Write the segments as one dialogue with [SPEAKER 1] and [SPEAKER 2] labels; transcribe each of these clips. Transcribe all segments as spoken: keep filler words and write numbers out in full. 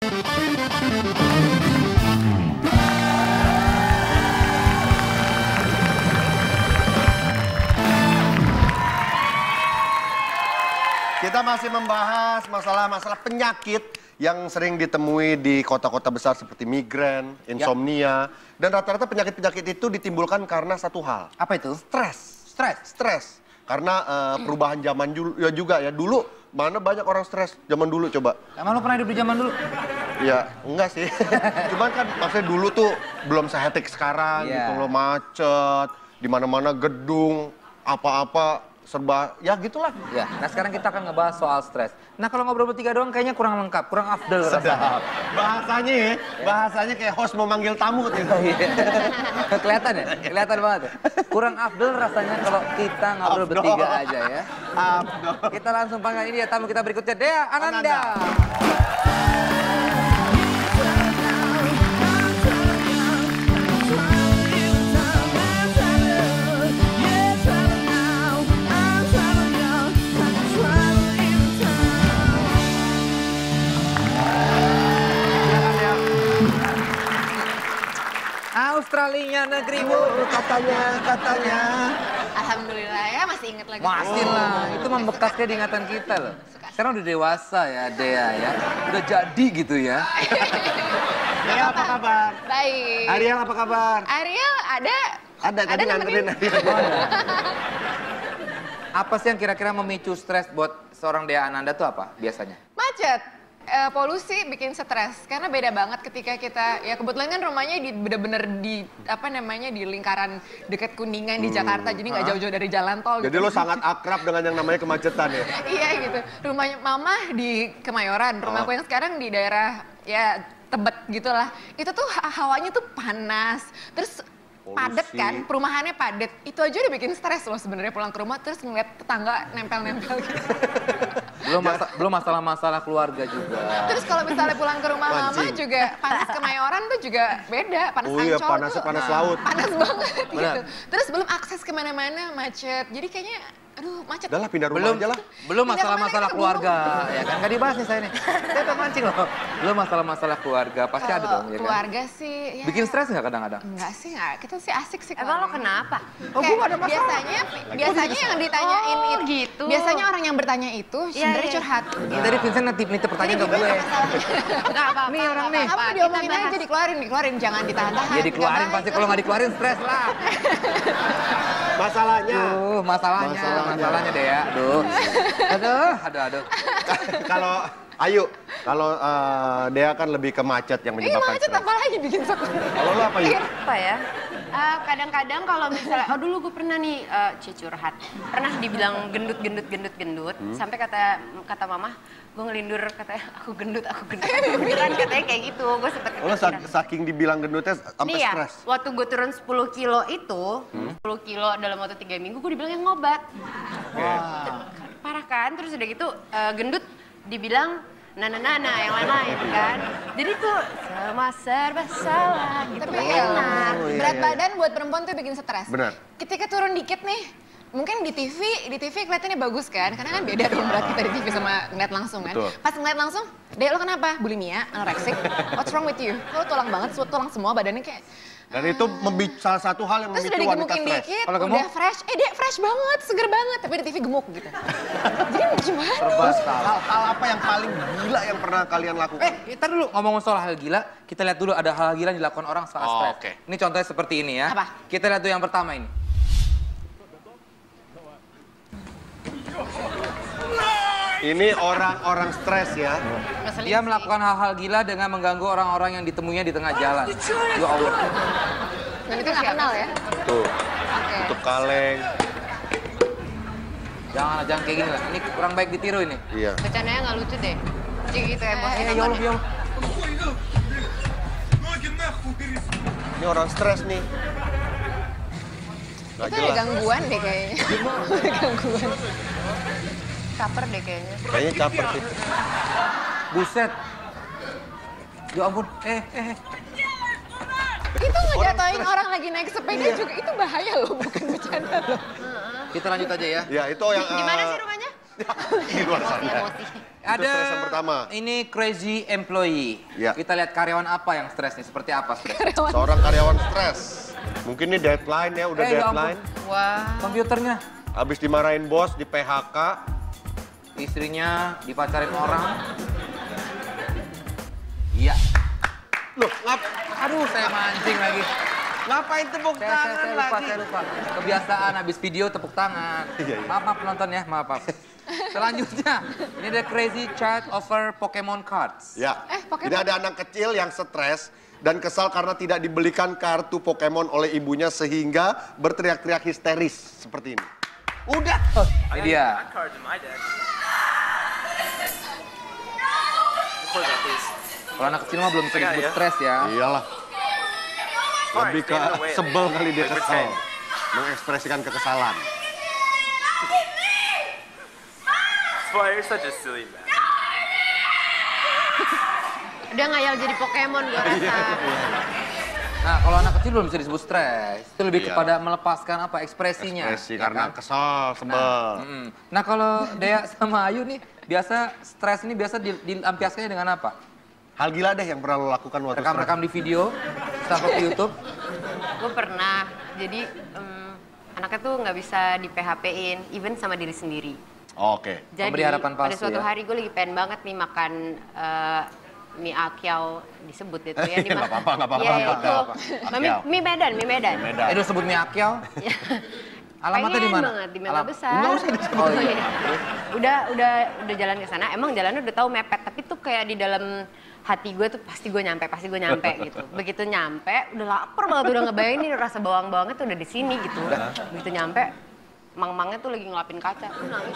[SPEAKER 1] Kita masih membahas masalah-masalah penyakit yang sering ditemui di kota-kota besar seperti migren, insomnia, ya. Dan rata-rata penyakit-penyakit itu ditimbulkan karena satu hal.
[SPEAKER 2] Apa itu?
[SPEAKER 1] Stres.
[SPEAKER 2] Stres?
[SPEAKER 1] Stres. Karena uh, perubahan zaman ya juga ya. Dulu mana banyak orang stres zaman dulu coba.
[SPEAKER 2] Emang lo pernah hidup di zaman dulu?
[SPEAKER 1] Ya, enggak sih. Cuman kan maksudnya dulu tuh belum sehetik sekarang yeah. gitu loh, macet, di mana-mana gedung, apa-apa serba, ya gitulah.
[SPEAKER 2] Ya, nah sekarang kita akan ngebahas soal stres. Nah kalau ngobrol bertiga doang kayaknya kurang lengkap, kurang afdal rasanya.
[SPEAKER 1] Bahasanya ya, bahasanya kayak host mau manggil tamu gitu.
[SPEAKER 2] Kelihatan ya? Kelihatan banget ya? Kurang afdal rasanya kalau kita ngobrol afdol. Bertiga aja ya.
[SPEAKER 1] Afdol.
[SPEAKER 2] Kita langsung panggil ini ya tamu kita berikutnya, Dea Ananda. Ananda. Australia negerimu katanya, katanya.
[SPEAKER 3] Alhamdulillah ya masih inget lagi.
[SPEAKER 2] Masih lah, oh. Itu membekas di ingatan kita loh. Sekarang udah dewasa ya Dea ya, udah jadi gitu ya.
[SPEAKER 1] Dea apa kabar?
[SPEAKER 3] Baik.
[SPEAKER 1] Ariel apa kabar?
[SPEAKER 3] Ariel ada.
[SPEAKER 1] Ada, tadi nganterin Ariel.
[SPEAKER 2] Apa sih yang kira-kira memicu stres buat seorang Dea Ananda tuh apa biasanya?
[SPEAKER 3] Macet. Uh, polusi bikin stres karena beda banget ketika kita ya kebetulan kan rumahnya di bener-bener di apa namanya di lingkaran dekat Kuningan hmm. di Jakarta jadi nggak jauh-jauh dari jalan tol.
[SPEAKER 1] Jadi
[SPEAKER 3] gitu.
[SPEAKER 1] lo sangat akrab dengan yang namanya kemacetan ya?
[SPEAKER 3] Iya gitu. Rumahnya mama di Kemayoran, rumahku oh. yang sekarang di daerah ya Tebet gitulah. Itu tuh hawanya tuh panas, terus padet kan, perumahannya padet. Itu aja udah bikin stres loh sebenarnya pulang ke rumah terus ngeliat tetangga nempel-nempel gitu.
[SPEAKER 2] Belum masa, belum masalah-masalah keluarga juga.
[SPEAKER 3] Terus kalau misalnya pulang ke rumah mama juga panas Kemayoran tuh juga beda, panas
[SPEAKER 1] oh,
[SPEAKER 3] Ancol
[SPEAKER 1] iya, panas,
[SPEAKER 3] tuh
[SPEAKER 1] panas laut.
[SPEAKER 3] Panas banget
[SPEAKER 2] Benar.
[SPEAKER 3] gitu. Terus belum akses kemana-mana macet. Jadi kayaknya aduh macet.
[SPEAKER 1] Udah lah pindah rumah
[SPEAKER 2] belum,
[SPEAKER 1] aja lah.
[SPEAKER 2] Belum masalah-masalah keluarga ya kan, gak dibahas nih saya nih. Saya tuh mancing loh. Belum masalah-masalah keluarga, pasti
[SPEAKER 3] kalo
[SPEAKER 2] ada dong ya kan.
[SPEAKER 3] Keluarga sih. Ya.
[SPEAKER 2] Bikin stres nggak kadang-kadang?
[SPEAKER 3] Enggak sih, enggak. Kita sih asik sih.
[SPEAKER 4] Emang lo kenapa?
[SPEAKER 2] Oh, gue ada masalah.
[SPEAKER 3] Biasanya, biasanya yang ditanyain
[SPEAKER 4] oh,
[SPEAKER 3] itu.
[SPEAKER 4] gitu.
[SPEAKER 3] Biasanya orang yang bertanya itu sebenarnya
[SPEAKER 4] iya.
[SPEAKER 3] curhat.
[SPEAKER 2] Nah. Tadi Vincent nitip-nitip pertanyaan ke gue.
[SPEAKER 4] Enggak apa-apa.
[SPEAKER 2] Nih orang nih.
[SPEAKER 3] Apa diomongin aja, dikeluarin, dikeluarin. Jangan ditahan-tahan.
[SPEAKER 2] Ya dikeluarin pasti, kalau nggak dikeluarin stres lah.
[SPEAKER 1] Masalahnya.
[SPEAKER 2] Duh, masalahnya, masalahnya, masalahnya deh ya. Aduh, aduh, aduh, aduh.
[SPEAKER 1] Kalau, ayo, kalau uh, Dea kan lebih ke macet yang menyebabkan
[SPEAKER 3] stres. Iya macet apa lagi bikin stres.
[SPEAKER 1] Kalau lo apa yuk?
[SPEAKER 4] Apa ya? Kadang-kadang uh, kalau misalnya, oh dulu gue pernah nih uh, curhat. Pernah dibilang gendut, gendut, gendut, gendut. Hmm? Sampai kata kata mama, gue ngelindur katanya aku gendut, aku gendut. Beneran katanya kayak gitu, gue sempet
[SPEAKER 1] kepikiran. Lo sak saking dibilang gendutnya sampai
[SPEAKER 4] ya,
[SPEAKER 1] stres?
[SPEAKER 4] Waktu gue turun sepuluh kilo itu, hmm? sepuluh kilo dalam waktu tiga minggu gue dibilangnya ngobat.
[SPEAKER 1] Okay.
[SPEAKER 4] Wow. Parah kan, terus udah gitu uh, gendut dibilang nana-nana yang lain-lain kan. Jadi tuh sama serba salah gitu.
[SPEAKER 3] Tapi
[SPEAKER 4] kan
[SPEAKER 3] ya,
[SPEAKER 4] enak.
[SPEAKER 1] Oh, iya,
[SPEAKER 3] berat
[SPEAKER 1] iya.
[SPEAKER 3] badan buat perempuan tuh bikin stres.
[SPEAKER 1] Benar.
[SPEAKER 3] Ketika turun dikit nih, mungkin di T V, di T V kelihatannya bagus kan? Karena kan beda dong berat kita di T V sama ngeliat langsung kan.
[SPEAKER 1] Betul.
[SPEAKER 3] Pas ngeliat langsung, Dek lo kenapa? Bulimia, anoreksik, what's wrong with you? Lo tulang banget, tulang semua badannya kayak...
[SPEAKER 1] Dan itu membic- salah satu hal yang
[SPEAKER 3] Terus
[SPEAKER 1] memicu
[SPEAKER 3] udah
[SPEAKER 1] wanita
[SPEAKER 3] digemukin
[SPEAKER 1] stres.
[SPEAKER 3] dikit,
[SPEAKER 2] Kalau
[SPEAKER 3] udah
[SPEAKER 2] gemuk?
[SPEAKER 3] fresh. Eh Dek fresh banget, seger banget. Tapi di T V gemuk gitu. Jadi gimana?
[SPEAKER 1] Terus hal-hal apa yang paling gila yang pernah kalian lakukan?
[SPEAKER 2] Eh, kita dulu ngomong soal hal gila, kita lihat dulu ada hal gila yang dilakukan orang saat
[SPEAKER 1] Oh,
[SPEAKER 2] stres.
[SPEAKER 1] oke.
[SPEAKER 2] Ini contohnya seperti ini ya.
[SPEAKER 3] Apa?
[SPEAKER 2] Kita lihat dulu yang pertama ini.
[SPEAKER 1] Ini orang-orang stres ya.
[SPEAKER 2] Dia melakukan hal-hal gila dengan mengganggu orang-orang yang ditemuinya di tengah jalan. Ya Allah.
[SPEAKER 3] Dan itu nggak kenal ya?
[SPEAKER 1] Tuh,
[SPEAKER 3] Oke.
[SPEAKER 1] untuk kaleng.
[SPEAKER 2] Jangan, jangan kayak gini lah. Ini kurang baik ditiru ini.
[SPEAKER 1] Iya.
[SPEAKER 4] Bercandanya nggak lucu deh. Jadi gitu emosi
[SPEAKER 2] Eh, ya Allah, ya Allah.
[SPEAKER 1] Ini orang stres nih. Gak
[SPEAKER 3] Itu ada
[SPEAKER 1] jelas.
[SPEAKER 3] gangguan deh kayaknya. Gangguan.
[SPEAKER 4] Caper deh kayaknya.
[SPEAKER 1] Kayaknya caper sih.
[SPEAKER 2] Buset. Ya ampun. Eh, eh.
[SPEAKER 3] Itu ngejatuhin orang lagi naik sepeda juga, itu bahaya loh, bukan bercanda loh.
[SPEAKER 2] Kita lanjut aja ya.
[SPEAKER 1] Ya itu yang...
[SPEAKER 4] Di mana
[SPEAKER 1] eh,
[SPEAKER 4] sih rumahnya?
[SPEAKER 1] Di luar sana.
[SPEAKER 4] Emosi.
[SPEAKER 2] Ada
[SPEAKER 1] stres yang pertama.
[SPEAKER 2] ini crazy employee.
[SPEAKER 1] Ya.
[SPEAKER 2] Kita lihat karyawan apa yang stres nih, seperti apa stres?
[SPEAKER 1] Seorang karyawan stres. Mungkin ini deadline ya, udah
[SPEAKER 2] Eh, ya ampun.
[SPEAKER 1] deadline.
[SPEAKER 4] Wah.
[SPEAKER 2] Komputernya,
[SPEAKER 1] Habis dimarahin bos, di P H K.
[SPEAKER 2] istrinya dipacarin orang. Iya.
[SPEAKER 1] Loh, ngap
[SPEAKER 2] Aduh, saya mancing lagi.
[SPEAKER 1] ngapain tepuk
[SPEAKER 2] Saya, saya, saya lupa, saya lupa. Kebiasaan habis video tepuk tangan.
[SPEAKER 1] Iya, iya.
[SPEAKER 2] Maaf, maaf penonton ya, maaf, maaf. Selanjutnya, ini ada crazy child over Pokemon cards.
[SPEAKER 1] Ya,
[SPEAKER 3] Eh, Pokemon.
[SPEAKER 1] ini ada anak kecil yang stres dan kesal karena tidak dibelikan kartu Pokemon oleh ibunya sehingga berteriak-teriak histeris seperti ini. Udah.
[SPEAKER 2] Ini dia.
[SPEAKER 5] cards in my deck. Close that, please.
[SPEAKER 2] Kalau anak kecil mah belum bisa
[SPEAKER 5] Iya,
[SPEAKER 2] disebut
[SPEAKER 5] iya.
[SPEAKER 2] stres ya.
[SPEAKER 1] Iyalah. Lebih ke
[SPEAKER 5] stand in the way.
[SPEAKER 1] sebel kali dia
[SPEAKER 5] Like
[SPEAKER 1] kesal.
[SPEAKER 5] pretend.
[SPEAKER 1] Mengekspresikan kekesalan.
[SPEAKER 5] Boy, you're such a silly man.
[SPEAKER 4] Udah ngayal jadi Pokemon gue rasa.
[SPEAKER 2] Nah, kalau anak kecil belum bisa disebut stres. Itu lebih
[SPEAKER 1] Iya.
[SPEAKER 2] kepada melepaskan apa ekspresinya.
[SPEAKER 1] Ekspresi
[SPEAKER 2] ya
[SPEAKER 1] karena
[SPEAKER 2] kan?
[SPEAKER 1] kesal, sebel.
[SPEAKER 2] Mm. Nah, kalau Dea sama Ayu nih, biasa stres ini biasa di- dilampiaskannya dengan apa?
[SPEAKER 1] Hal gila deh yang pernah lo lakukan waktu
[SPEAKER 2] Rekam-rekam di video, terus upload ke YouTube.
[SPEAKER 4] Gue pernah. Jadi em, anaknya tuh nggak bisa di P H P-in, even sama diri sendiri.
[SPEAKER 1] stres. Oke.
[SPEAKER 4] Jadi
[SPEAKER 2] Memberi harapan
[SPEAKER 4] pada
[SPEAKER 2] palsu
[SPEAKER 4] suatu
[SPEAKER 2] ya?
[SPEAKER 4] hari gue lagi pengen banget nih makan eh, mie akyao disebut itu ya. Di
[SPEAKER 1] Nggak
[SPEAKER 4] mana-
[SPEAKER 1] apa-apa, nggak apa-apa,
[SPEAKER 4] Iya,
[SPEAKER 1] nggak
[SPEAKER 4] itu.
[SPEAKER 1] apa-apa.
[SPEAKER 4] Mie,
[SPEAKER 1] Akyao.
[SPEAKER 4] mie Medan, mie Medan.
[SPEAKER 1] Beda.
[SPEAKER 2] Eh, udah sebut mie akyao. Alamatnya di
[SPEAKER 4] Pengen
[SPEAKER 2] mana?
[SPEAKER 4] banget di Mega
[SPEAKER 2] Alam-
[SPEAKER 4] Besar.
[SPEAKER 2] Nggak usah disebut.
[SPEAKER 4] Oh, iya. Udah udah udah jalan ke sana. Emang jalannya udah tahu mepet, tapi tuh kayak di dalam hati gue tuh pasti gue nyampe, pasti gue nyampe gitu. Begitu nyampe, udah lapar banget, udah ngebayangin nih rasa bawang-bawangnya tuh udah di sini gitu. Begitu nyampe, mang-mangnya tuh lagi ngelapin kaca. Gue nangis.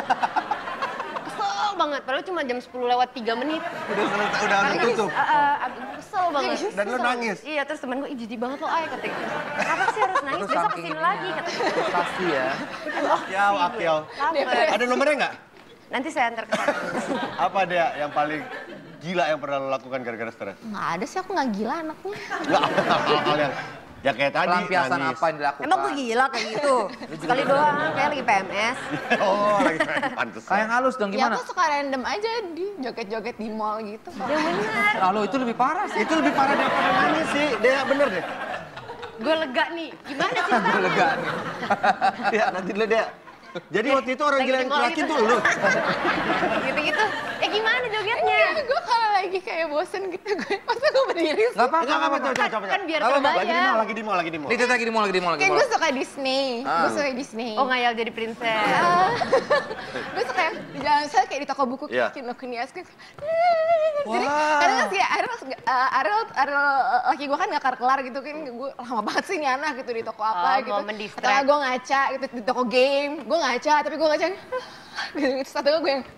[SPEAKER 4] Kesel banget, padahal cuma jam sepuluh lewat tiga menit.
[SPEAKER 1] Udah selesai, udah udah tutup.
[SPEAKER 4] Ah, ah, ah, kesel banget.
[SPEAKER 1] Dan lo
[SPEAKER 4] Kesel.
[SPEAKER 1] nangis?
[SPEAKER 4] Iya, terus temen gue, ih jijik banget lo, ay, katanya. Kenapa sih harus nangis?
[SPEAKER 2] Itu
[SPEAKER 4] Besok
[SPEAKER 2] saking
[SPEAKER 4] kesini
[SPEAKER 2] ininya.
[SPEAKER 4] lagi, katanya.
[SPEAKER 2] Frustasi ya.
[SPEAKER 1] Akyao, akyao.
[SPEAKER 4] Lapar.
[SPEAKER 1] Ada nomornya nggak?
[SPEAKER 4] Nanti saya antar ke sana.
[SPEAKER 1] Apa dia yang paling gila yang pernah lo lakukan gara-gara stres?
[SPEAKER 3] Nggak ada sih, aku nggak gila anaknya.
[SPEAKER 1] Nggak, hal-hal yang ya kayak tadi
[SPEAKER 2] Pelampiasan
[SPEAKER 1] nangis.
[SPEAKER 2] apa yang dilakukan?
[SPEAKER 4] Emang gue gila kayak gitu? Sekali doang, kayak lagi P M S.
[SPEAKER 1] Oh, lagi pantes.
[SPEAKER 2] Kayak yang halus dong,
[SPEAKER 3] Ya
[SPEAKER 2] gimana?
[SPEAKER 3] aku suka random aja di joget-joget di mall gitu.
[SPEAKER 4] Ya bener.
[SPEAKER 2] Lalu itu lebih parah sih.
[SPEAKER 1] Itu lebih parah daripada nangis sih. Dia bener deh.
[SPEAKER 4] Gue lega nih. Gimana sih?
[SPEAKER 2] Gue lega nih.
[SPEAKER 1] Ya, nanti dulu dia. Jadi waktu itu orang
[SPEAKER 4] Lagi
[SPEAKER 1] gila
[SPEAKER 4] di
[SPEAKER 1] yang
[SPEAKER 4] mall
[SPEAKER 1] terakhir
[SPEAKER 4] gitu.
[SPEAKER 1] tuh lu.
[SPEAKER 4] Gitu-gitu. Eh gimana jogetnya?
[SPEAKER 3] Gue kalau lagi kayak bosen gitu, gue masa gue berdiri.
[SPEAKER 2] Gak apa-apa,
[SPEAKER 1] Enggak
[SPEAKER 2] gak
[SPEAKER 1] apa-apa,
[SPEAKER 2] apa-apa.
[SPEAKER 1] coba, coba, coba.
[SPEAKER 4] Kan biar
[SPEAKER 2] Apa, Mbak?
[SPEAKER 1] Lagi di mall,
[SPEAKER 4] kebayang.
[SPEAKER 1] lagi di mall, lagi di mall.
[SPEAKER 2] Ini lagi di mall, lagi di mall, lagi di
[SPEAKER 3] Kayak
[SPEAKER 2] mall.
[SPEAKER 3] gue suka Disney,
[SPEAKER 2] Ah.
[SPEAKER 3] gue suka Disney.
[SPEAKER 4] Oh ngayal jadi princess.
[SPEAKER 3] Ah. Gue suka yang di jalan saya kayak di toko buku
[SPEAKER 1] Iya.
[SPEAKER 3] kayak Kinokuniya gitu. Jadi kadang kan sih Ariel, uh, Ariel, Ariel uh, laki gue kan gak kelar-kelar gitu kan, gue lama banget sih nih anak gitu di toko apa
[SPEAKER 4] Oh,
[SPEAKER 3] gitu.
[SPEAKER 4] mau mendistract.
[SPEAKER 3] Atau gue ngaca gitu di toko game, gue ngaca tapi gue ngaca gitu, gitu. Satu gue yang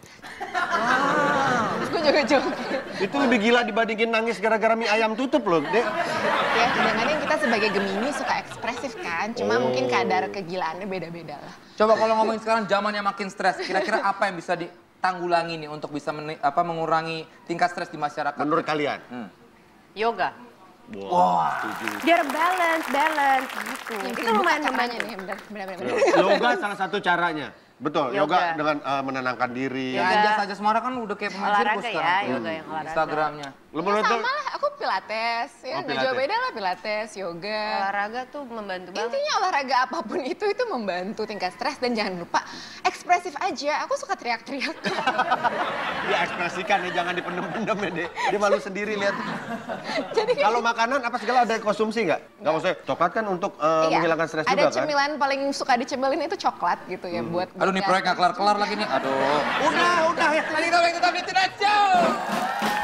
[SPEAKER 3] terus gue joget-joget.
[SPEAKER 1] Itu lebih gila dibandingin nangis gara-gara mie ayam tutup loh, Dek.
[SPEAKER 3] Ya kadang-kadang kita sebagai Gemini suka ekspresif kan, cuma
[SPEAKER 1] Oh.
[SPEAKER 3] mungkin kadar kegilaannya beda-beda lah.
[SPEAKER 2] Coba kalau ngomongin sekarang zamannya makin stres, kira-kira apa yang bisa ditanggulangi nih untuk bisa meni- apa mengurangi tingkat stres di masyarakat?
[SPEAKER 1] Menurut kalian?
[SPEAKER 2] Hmm.
[SPEAKER 4] Yoga.
[SPEAKER 1] Wah, setuju.
[SPEAKER 4] Biar balance, balance gitu.
[SPEAKER 3] Yang
[SPEAKER 4] Itu lumayan
[SPEAKER 3] caranya
[SPEAKER 4] membantu.
[SPEAKER 3] nih, bener, bener, bener, bener.
[SPEAKER 1] Yoga salah satu caranya. Betul, yoga,
[SPEAKER 4] Yoga.
[SPEAKER 1] dengan eh, menenangkan diri.
[SPEAKER 2] Ya
[SPEAKER 4] Yoga.
[SPEAKER 2] aja saja Semara kan udah kayak pemain
[SPEAKER 4] Olahraga
[SPEAKER 2] sirkus
[SPEAKER 4] ya,
[SPEAKER 2] sekarang.
[SPEAKER 4] yoga yang olahraga.
[SPEAKER 2] Instagramnya.
[SPEAKER 1] Lu
[SPEAKER 3] Ya
[SPEAKER 1] menurut lu?
[SPEAKER 3] sama lah, aku pilates, ya
[SPEAKER 1] Oh,
[SPEAKER 3] nggak
[SPEAKER 1] pilates.
[SPEAKER 3] jauh beda lah pilates, yoga.
[SPEAKER 4] Olahraga tuh membantu banget.
[SPEAKER 3] Intinya olahraga apapun itu, itu membantu tingkat stres dan jangan lupa ekspresif aja. Aku suka teriak-teriak.
[SPEAKER 1] Dia ekspresikan ya, jangan dipendem-pendem ya, Dek. Dia malu sendiri lihat.
[SPEAKER 3] Jadi kayak
[SPEAKER 1] Kalau makanan apa segala ada konsumsi nggak? Nggak maksudnya, coklat kan untuk eh,
[SPEAKER 3] iya,
[SPEAKER 1] menghilangkan stres
[SPEAKER 3] ada
[SPEAKER 1] juga kan?
[SPEAKER 3] cemilan paling suka dicemilin itu coklat gitu ya buat.
[SPEAKER 2] Aduh nih proyek gak kelar-kelar lagi nih. Aduh.
[SPEAKER 1] Udah, udah ya.
[SPEAKER 2] Lagi dong, tetap di Tonight Show.